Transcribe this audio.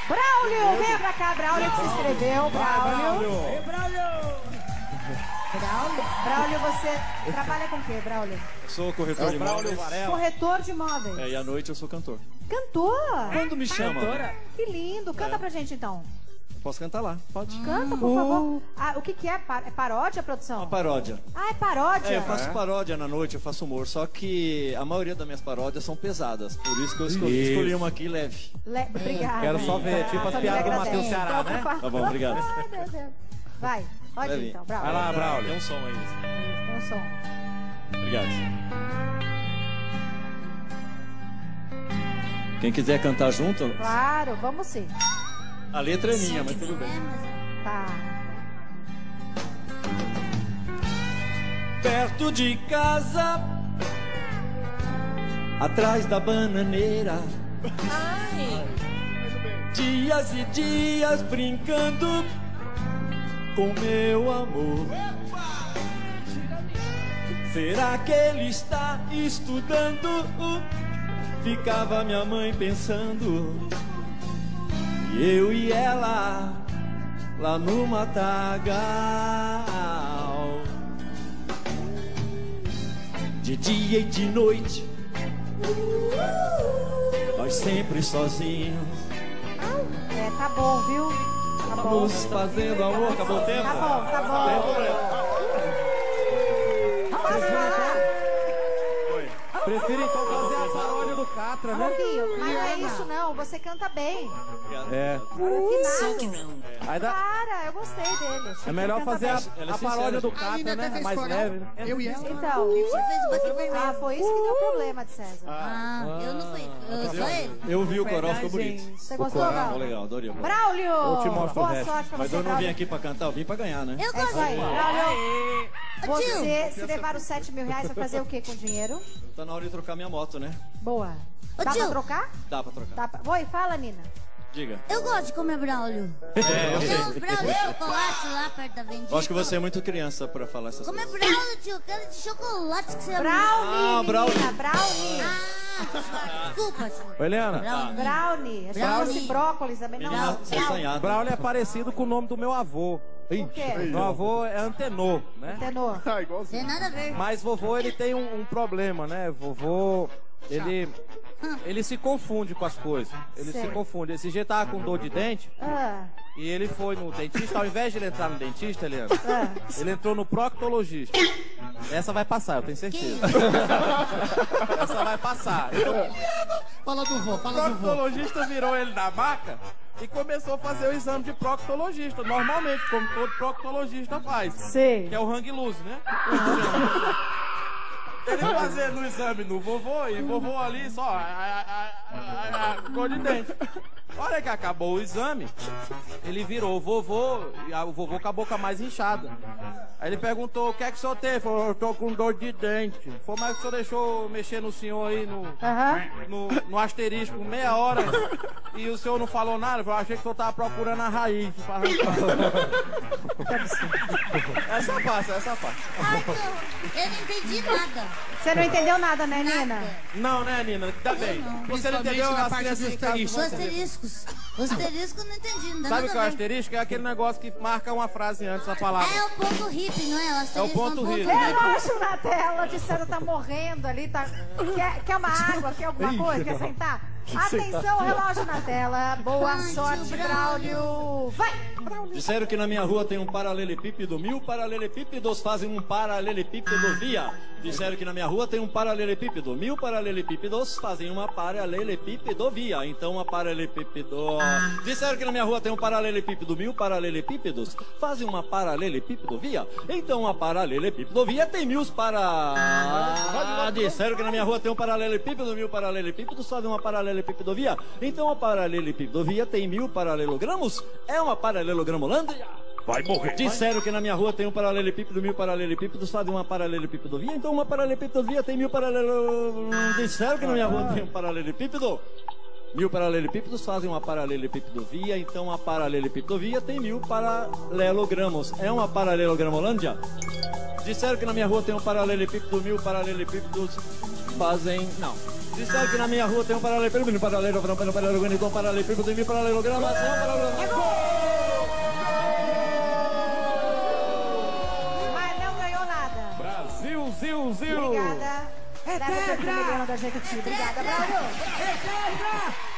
Braulio, venha pra cá, Braulio que se inscreveu. Braulio. Braulio, você trabalha com o quê, Braulio? Sou corretor de imóveis. Corretor de imóveis. E à noite eu sou cantor. Cantor? Quando me chama? Que lindo. Canta pra gente, então. Posso cantar lá, pode. Canta, por favor. Ah, o que é? É paródia, produção? Uma paródia. Ah, é paródia? Eu faço paródia na noite, eu faço humor. Só que a maioria das minhas paródias são pesadas. Por isso que eu escolhi uma aqui leve. Obrigada. Quero só ver, tipo as piadas do Matheus Ceará, né? Tá bom, obrigado. Ai, meu Deus. Vai, pode ir então, Braulio. Vai lá, Braulio. Tem um som aí. Tem um som. Obrigado. Quem quiser cantar junto, Claro, vamos sim. a letra é minha, mas tudo bem. Tá. Perto de casa, atrás da bananeira. Dias e dias brincando com meu amor. Será que ele está estudando? Ficava minha mãe pensando. E eu e ela lá no matagal. De dia e de noite, nós sempre sozinhos. É, tá bom, viu? Tá bom. Estamos fazendo amor. Acabou o tempo? Tá bom, tá bom. Tem problema. Posso falar? Prefiro então fazer a paródia do Catra, né? Pouquinho, mas não é isso não, você canta bem. É. Afinado. Aí dá... Para, eu gostei dele. Achei É que melhor ele canta fazer bem. a paródia do Catra, né? É mais leve, né? Eu e ela. Então, foi isso que deu problema de César. Eu não fui. Só ele. Eu vi o coral, ficou bonito. Você gostou, Ficou Braulio? legal, adorei. Braulio! Eu te mostro o Boa resto. sorte pra Mas você, eu não vim Braulio. aqui pra cantar, eu vim pra ganhar, né? Eu É isso aí, gosto. Braulio. Ô, tio. Você, se levar os 7 mil reais, vai fazer o que com o dinheiro? Tá na hora de trocar minha moto, né? Boa. Ô, Dá pra tio. trocar? Dá pra trocar. Dá pra... Oi, fala, Nina. Diga. Eu gosto de comer Braulio. Eu Tem uns sei. Braulio de chocolate lá perto da vendinha. Eu acho que você é muito criança pra falar essas Comer coisas. Braulio, tio. Eu quero de chocolate que você ama. Brownie, Brownie. menina, Brownie. Desculpa, tio. Ô, Helena, Brownie. Achei que fosse brócolis também. Não, Menina, você é assanhada. Braulio é parecido com o nome do meu avô. Por quê? Meu avô é Antenor, né? Tenor. Ah, igualzinho. Tem nada a ver. Mas vovô, ele tem um problema, né? Vovô, ele se confunde com as coisas. Ele Sei. se confunde. Esse dia tava com dor de dente Ah, e ele foi no dentista. Ao invés de ele entrar no dentista, Eliana, ele entrou no proctologista. Essa vai passar, eu tenho certeza. Essa vai passar. Então, Fala do vô, o fala do vô. proctologista virou ele na maca e começou a fazer o exame de proctologista. Normalmente, como todo proctologista faz. sei. Que é o hang loose, né? Ele fazendo o exame no vovô e vovô ali só cor de dente. Hora que acabou o exame, ele virou o vovô e o vovô com a boca mais inchada. Aí ele perguntou: o que é que o senhor tem? Ele falou: eu tô com dor de dente. Foi mais que o senhor deixou mexer no senhor aí Aham. no asterisco meia hora e o senhor não falou nada? Eu falei: achei que o senhor tava procurando a raiz pra arrancar. Essa passa, essa passa. Ai, eu não entendi nada. Você não entendeu nada, né, Nina? Não, né, Nina? Tá bem. Você não Principalmente entendeu? na As parte crianças dos em casa Os vão entender. asteriscos. Os asteriscos eu não entendi. Não dá Sabe o nada que é o a ver. asterisco? É aquele negócio que marca uma frase antes da palavra. É o ponto hippie, não é? O asterisco É o ponto hippie. Relógio na tela, de César tá morrendo ali, tá... Quer uma água, quer alguma coisa, quer sentar? Atenção, relógio na tela. Boa Ai, sorte, tio Braulio. Vai! Disseram que na minha rua tem um paralelepípedo, 1000 paralelepípedos fazem um paralelepípedo via. Disseram que na minha rua tem um paralelepípedo, 1000 paralelepípedos fazem uma paralelepípedo via. Então uma paralelepípedo... Disseram que na minha rua tem um paralelepípedo, 1000 paralelepípedos fazem uma paralelepípedo via. Então uma paralelepípedo via tem 1000 para... Disseram que na minha rua tem um paralelepípedo, 1000 paralelepípedos fazem uma paralelepípedo via. Então a paralelepípedo via tem 1000 paralelogramos. É uma paralelogramolândia. Vai morrer. Disseram que na minha rua tem um paralelepípedo, 1000 paralelepípedos fazem uma paralelepípedo via. Então uma paralelepípedo via tem 1000 paralelo... Disseram que na minha rua tem um paralelepípedo. 1000 paralelepípedos fazem uma paralelepípedo via. Então a paralelepípedo via tem 1000 paralelogramos. É uma paralelogramolândia. Disseram que na minha rua tem um paralelepípedo, 1000 paralelepípedos fazem... Não. Disseram que na minha rua tem um paralelepípedo, um paralelepípedo, um paralelepípedo, um paralelepípedo, um paralelograma, Mas não ganhou nada. Brasil, Zil, Zil. Obrigada. É Leva o tetra! perfume da Jequiti. Obrigada, Brasil. É tetra!